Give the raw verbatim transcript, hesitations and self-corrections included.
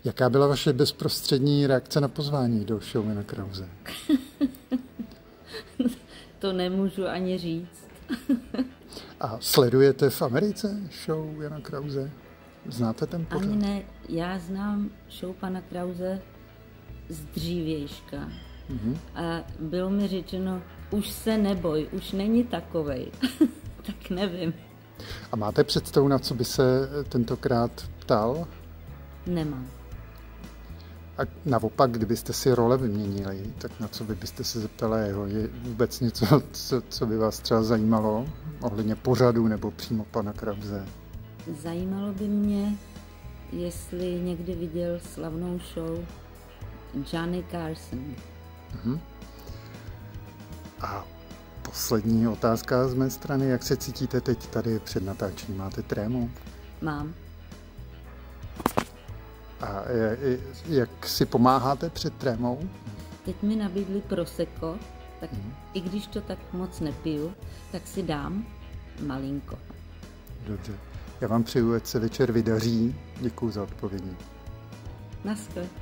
Jaká byla vaše bezprostřední reakce na pozvání do show Jana Krause? To nemůžu ani říct. A sledujete v Americe show Jana Krause? Znáte ten pořad? Ani ne, já znám show pana Krause z dřívějška. Mm-hmm. A bylo mi řečeno, už se neboj, už není takovej. Tak nevím. A máte představu, na co by se tentokrát ptal? Nemám. A naopak, kdybyste si role vyměnili, tak na co vy byste se zeptala jeho? Je vůbec něco, co, co by vás třeba zajímalo ohledně pořadu nebo přímo pana Krause? Zajímalo by mě, jestli někdy viděl slavnou show Johnny Carson. Uh-huh. A poslední otázka z mé strany. Jak se cítíte teď tady před natáčením? Máte trému? Mám. A jak si pomáháte před trémou? Teď mi nabídli prosecco, tak uh-huh. i když to tak moc nepiju, tak si dám malinko. Dobře. Já vám přeju, ať se večer vydaří. Děkuju za odpovědi. Naschle.